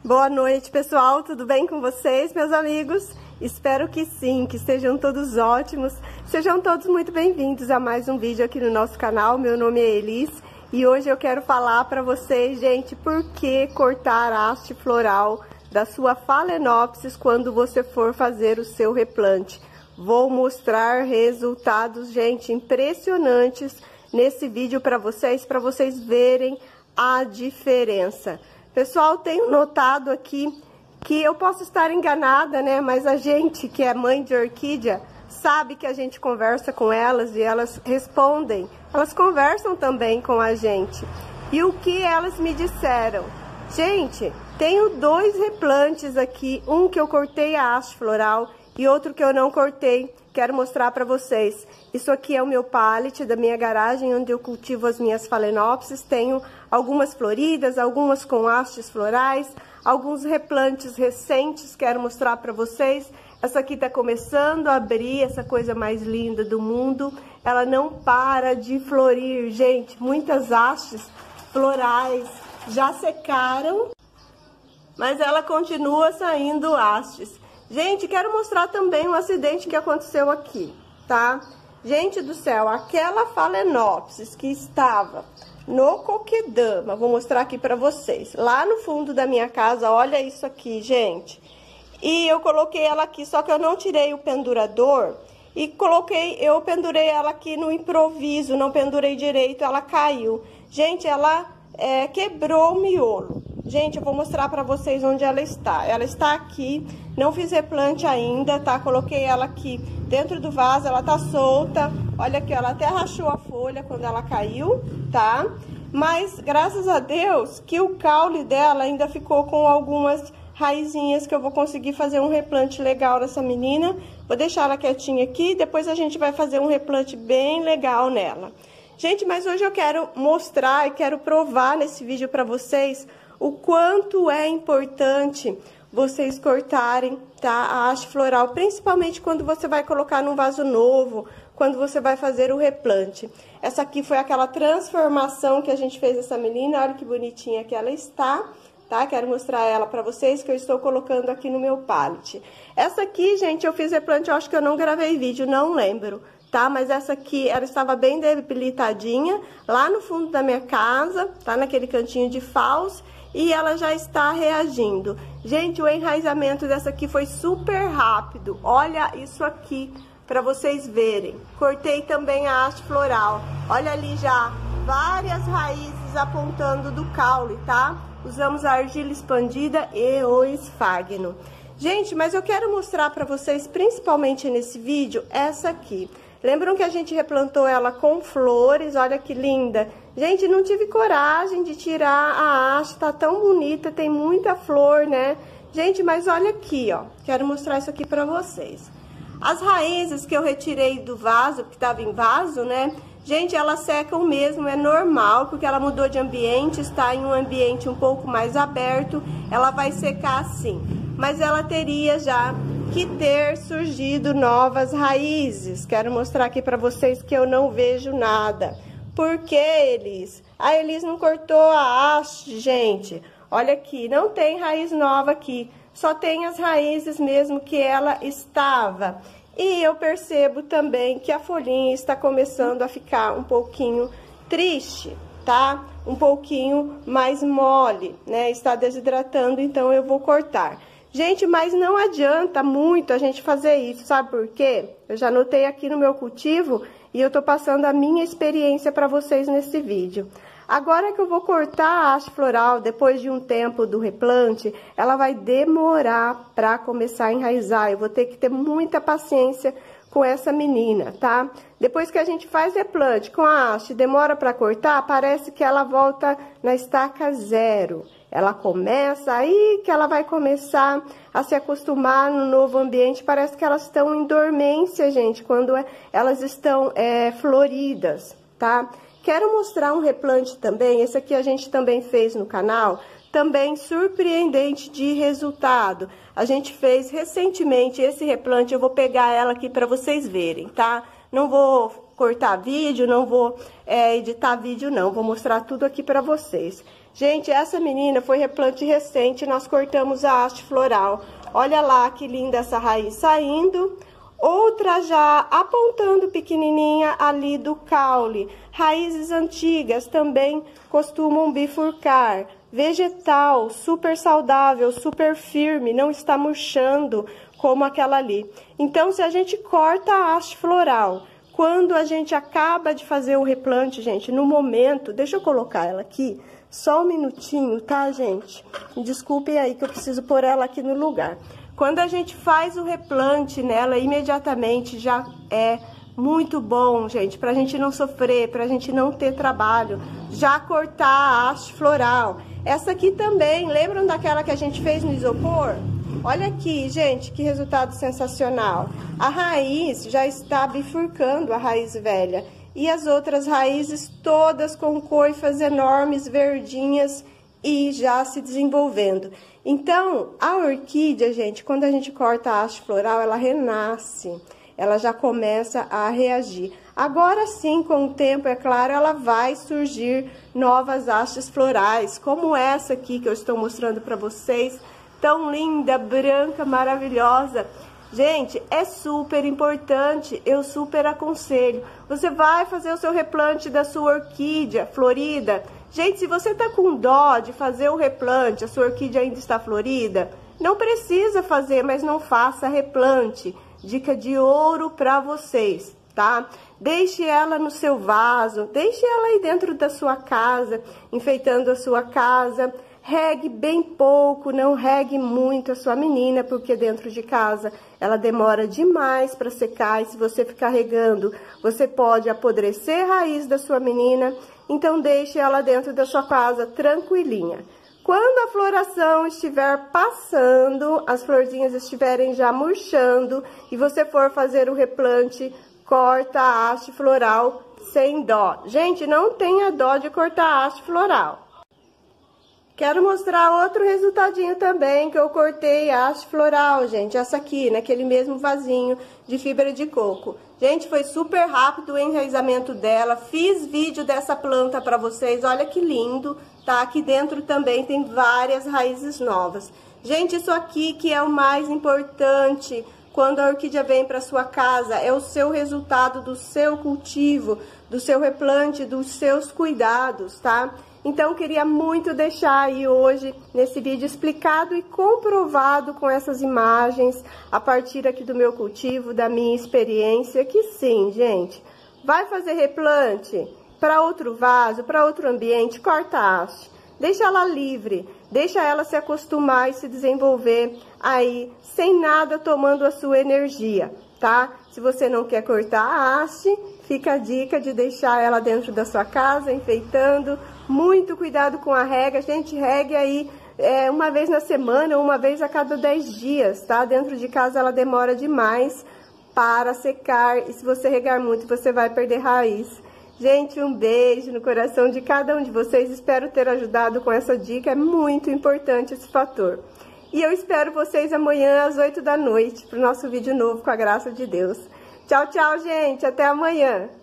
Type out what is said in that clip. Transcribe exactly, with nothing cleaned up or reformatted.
Boa noite, pessoal, tudo bem com vocês, meus amigos? Espero que sim, que estejam todos ótimos. Sejam todos muito bem-vindos a mais um vídeo aqui no nosso canal. Meu nome é Elis e hoje eu quero falar para vocês, gente, por que cortar a haste floral da sua Phalaenopsis quando você for fazer o seu replante. Vou mostrar resultados, gente, impressionantes nesse vídeo para vocês, para vocês verem a diferença. Pessoal, tenho notado aqui que eu posso estar enganada, né? Mas a gente que é mãe de orquídea sabe que a gente conversa com elas e elas respondem. Elas conversam também com a gente. E o que elas me disseram? Gente, tenho dois replantes aqui, um que eu cortei a haste floral e outro que eu não cortei. Quero mostrar para vocês. Isso aqui é o meu pallet da minha garagem, onde eu cultivo as minhas Phalaenopsis. Tenho algumas floridas, algumas com hastes florais, alguns replantes recentes, quero mostrar para vocês. Essa aqui tá começando a abrir, essa coisa mais linda do mundo. Ela não para de florir, gente. Muitas hastes florais já secaram, mas ela continua saindo hastes. Gente, quero mostrar também um acidente que aconteceu aqui, tá? Gente do céu, aquela Phalaenopsis que estava no coquedama, vou mostrar aqui pra vocês. Lá no fundo da minha casa, olha isso aqui, gente. E eu coloquei ela aqui, só que eu não tirei o pendurador e coloquei, eu pendurei ela aqui no improviso, não pendurei direito, ela caiu. Gente, ela é, quebrou o miolo. Gente, eu vou mostrar pra vocês onde ela está. Ela está aqui, não fiz replante ainda, tá? Coloquei ela aqui dentro do vaso, ela tá solta. Olha aqui, ela até rachou a folha quando ela caiu, tá? Mas, graças a Deus, que o caule dela ainda ficou com algumas raizinhas que eu vou conseguir fazer um replante legal nessa menina. Vou deixar ela quietinha aqui, depois a gente vai fazer um replante bem legal nela. Gente, mas hoje eu quero mostrar e quero provar nesse vídeo pra vocês o quanto é importante vocês cortarem, tá, a haste floral, principalmente quando você vai colocar num vaso novo, quando você vai fazer o replante. Essa aqui foi aquela transformação que a gente fez dessa menina, olha que bonitinha que ela está, tá? Quero mostrar ela pra vocês, que eu estou colocando aqui no meu pallet. Essa aqui, gente, eu fiz replante, eu acho que eu não gravei vídeo, não lembro, tá? Mas essa aqui, ela estava bem debilitadinha, lá no fundo da minha casa, tá? Naquele cantinho de falso. E ela já está reagindo. Gente, o enraizamento dessa aqui foi super rápido. Olha isso aqui, para vocês verem. Cortei também a haste floral. Olha ali já, várias raízes apontando do caule, tá? Usamos a argila expandida e o esfagno. Gente, mas eu quero mostrar para vocês, principalmente nesse vídeo, essa aqui. Lembram que a gente replantou ela com flores? Olha que linda. Gente, não tive coragem de tirar a haste, tá tão bonita, tem muita flor, né? Gente, mas olha aqui, ó. Quero mostrar isso aqui pra vocês. As raízes que eu retirei do vaso, que tava em vaso, né? Gente, elas secam mesmo, é normal, porque ela mudou de ambiente, está em um ambiente um pouco mais aberto, ela vai secar assim. Mas ela teria já que ter surgido novas raízes. Quero mostrar aqui para vocês que eu não vejo nada. Por que, Elis? A Elis não cortou a haste, gente. Olha aqui, não tem raiz nova aqui. Só tem as raízes mesmo que ela estava. E eu percebo também que a folhinha está começando a ficar um pouquinho triste, tá? Um pouquinho mais mole, né? Está desidratando, então eu vou cortar. Gente, mas não adianta muito a gente fazer isso, sabe por quê? Eu já anotei aqui no meu cultivo e eu tô passando a minha experiência para vocês nesse vídeo. Agora que eu vou cortar a haste floral, depois de um tempo do replante, ela vai demorar para começar a enraizar. Eu vou ter que ter muita paciência com essa menina, tá? Depois que a gente faz replante com a haste, demora para cortar, parece que ela volta na estaca zero. Ela começa, aí que ela vai começar a se acostumar no novo ambiente. Parece que elas estão em dormência, gente, quando elas estão é, floridas, tá? Quero mostrar um replante também, esse aqui a gente também fez no canal, também surpreendente de resultado. A gente fez recentemente esse replante, eu vou pegar ela aqui para vocês verem, tá? Não vou cortar vídeo, não vou é, editar vídeo não, vou mostrar tudo aqui para vocês. Gente, essa menina foi replante recente, nós cortamos a haste floral. Olha lá que linda essa raiz saindo. Outra já apontando pequenininha ali do caule. Raízes antigas também costumam bifurcar. Vegetal, super saudável, super firme, não está murchando como aquela ali. Então, se a gente corta a haste floral, quando a gente acaba de fazer o replante, gente, no momento, deixa eu colocar ela aqui, só um minutinho, tá, gente? Desculpem aí que eu preciso pôr ela aqui no lugar. Quando a gente faz o replante nela, imediatamente já é muito bom, gente, pra gente não sofrer, pra gente não ter trabalho, já cortar a haste floral. Essa aqui também, lembram daquela que a gente fez no isopor? Olha aqui, gente, que resultado sensacional. A raiz já está bifurcando, a raiz velha. E as outras raízes todas com coifas enormes, verdinhas e já se desenvolvendo. Então, a orquídea, gente, quando a gente corta a haste floral, ela renasce. Ela já começa a reagir. Agora sim, com o tempo, é claro, ela vai surgir novas hastes florais, como essa aqui que eu estou mostrando para vocês. Tão linda, branca, maravilhosa. Gente, é super importante, eu super aconselho. Você vai fazer o seu replante da sua orquídea florida. Gente, se você tá com dó de fazer o replante, a sua orquídea ainda está florida, não precisa fazer, mas não faça replante. Dica de ouro para vocês, tá? Deixe ela no seu vaso, deixe ela aí dentro da sua casa, enfeitando a sua casa. Regue bem pouco, não regue muito a sua menina, porque dentro de casa ela demora demais para secar. E se você ficar regando, você pode apodrecer a raiz da sua menina. Então, deixe ela dentro da sua casa tranquilinha. Quando a floração estiver passando, as florzinhas estiverem já murchando e você for fazer o replante, corta a haste floral sem dó. Gente, não tenha dó de cortar a haste floral. Quero mostrar outro resultadinho também, que eu cortei a haste floral, gente. Essa aqui, naquele mesmo vasinho de fibra de coco. Gente, foi super rápido o enraizamento dela. Fiz vídeo dessa planta pra vocês, olha que lindo, tá? Aqui dentro também tem várias raízes novas. Gente, isso aqui que é o mais importante quando a orquídea vem para sua casa, é o seu resultado do seu cultivo, do seu replante, dos seus cuidados, tá? Então, queria muito deixar aí hoje, nesse vídeo, explicado e comprovado com essas imagens, a partir aqui do meu cultivo, da minha experiência, que sim, gente, vai fazer replante para outro vaso, para outro ambiente, corta a haste, deixa ela livre, deixa ela se acostumar e se desenvolver aí, sem nada tomando a sua energia, tá? Se você não quer cortar a haste, fica a dica de deixar ela dentro da sua casa, enfeitando. Muito cuidado com a rega, gente, regue aí é, uma vez na semana, uma vez a cada dez dias, tá? Dentro de casa ela demora demais para secar e se você regar muito, você vai perder raiz. Gente, um beijo no coração de cada um de vocês, espero ter ajudado com essa dica, é muito importante esse fator. E eu espero vocês amanhã às oito da noite para o nosso vídeo novo, com a graça de Deus. Tchau, tchau, gente, até amanhã!